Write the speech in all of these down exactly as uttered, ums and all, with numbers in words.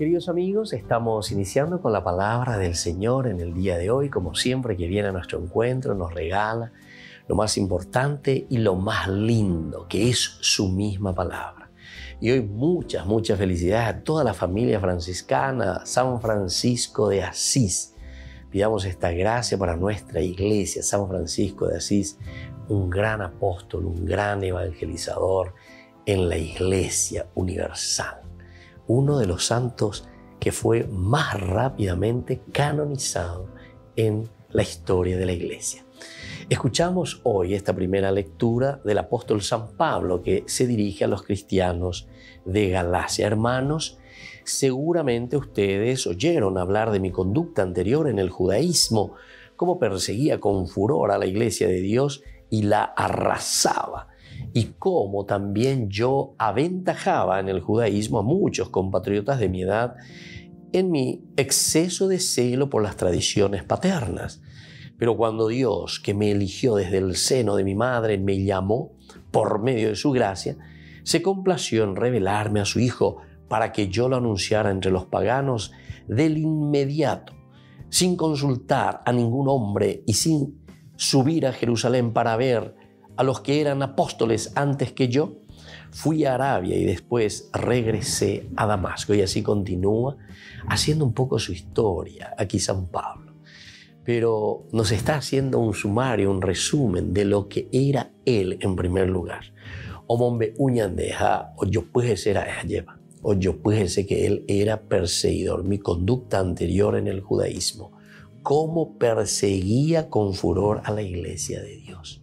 queridos amigos, estamos iniciando con la palabra del Señor en el día de hoy. Como siempre que viene a nuestro encuentro, nos regala lo más importante y lo más lindo, que es su misma palabra. Y hoy muchas, muchas felicidades a toda la familia franciscana, San Francisco de Asís. Pidamos esta gracia para nuestra iglesia. San Francisco de Asís, un gran apóstol, un gran evangelizador en la iglesia universal. Uno de los santos que fue más rápidamente canonizado en la historia de la iglesia. Escuchamos hoy esta primera lectura del apóstol San Pablo, que se dirige a los cristianos de Galacia. Hermanos, seguramente ustedes oyeron hablar de mi conducta anterior en el judaísmo, cómo perseguía con furor a la iglesia de Dios y la arrasaba, y cómo también yo aventajaba en el judaísmo a muchos compatriotas de mi edad en mi exceso de celo por las tradiciones paternas. Pero cuando Dios, que me eligió desde el seno de mi madre, me llamó por medio de su gracia, se complació en revelarme a su Hijo para que yo lo anunciara entre los paganos del inmediato, sin consultar a ningún hombre y sin subir a Jerusalén para ver a los que eran apóstoles antes que yo. Fui a Arabia y después regresé a Damasco. Y así continúa haciendo un poco su historia aquí San Pablo. Pero nos está haciendo un sumario, un resumen de lo que era él en primer lugar. Omombe uñandeja, o yo puede ser a lleva, o yo puede ser que él era perseguidor. Mi conducta anterior en el judaísmo, cómo perseguía con furor a la iglesia de Dios.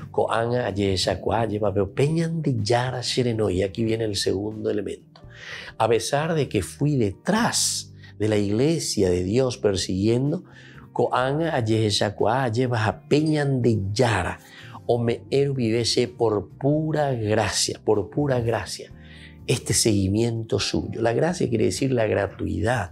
Y aquí viene el segundo elemento. A pesar de que fui detrás de la iglesia de Dios persiguiendo, o me ervivese por pura gracia, por pura gracia, este seguimiento suyo. La gracia quiere decir la gratuidad.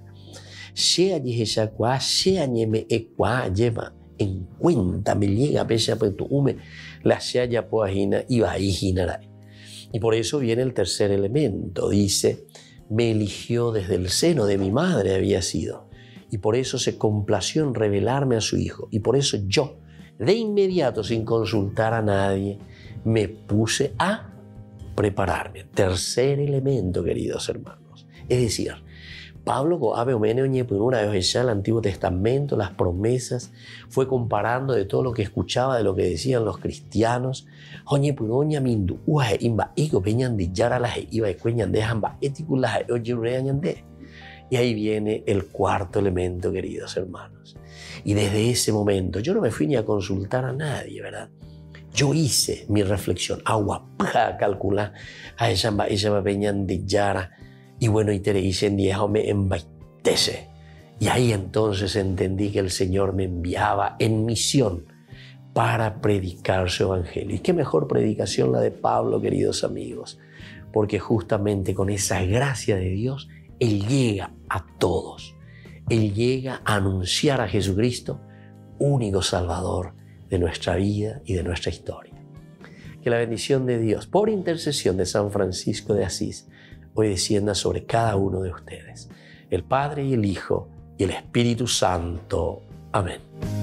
En cuenta me llega pesa tu ume la shaya poajina y vaijinarai. Y por eso viene el tercer elemento. Dice, me eligió desde el seno de mi madre había sido. Y por eso se complació en revelarme a su Hijo. Y por eso yo, de inmediato, sin consultar a nadie, me puse a prepararme. Tercer elemento, queridos hermanos. Es decir, Pablo, el Antiguo Testamento, las promesas, fue comparando de todo lo que escuchaba, de lo que decían los cristianos. Y ahí viene el cuarto elemento, queridos hermanos. Y desde ese momento, yo no me fui ni a consultar a nadie, ¿verdad? Yo hice mi reflexión, agua, calcular, a ella me venían de Yara. Y bueno, y te dicen, me embaitese. Y ahí entonces entendí que el Señor me enviaba en misión para predicar su evangelio. Y qué mejor predicación la de Pablo, queridos amigos, porque justamente con esa gracia de Dios, Él llega a todos. Él llega a anunciar a Jesucristo, único Salvador de nuestra vida y de nuestra historia. Que la bendición de Dios, por intercesión de San Francisco de Asís, hoy descienda sobre cada uno de ustedes, el Padre y el Hijo y el Espíritu Santo. Amén.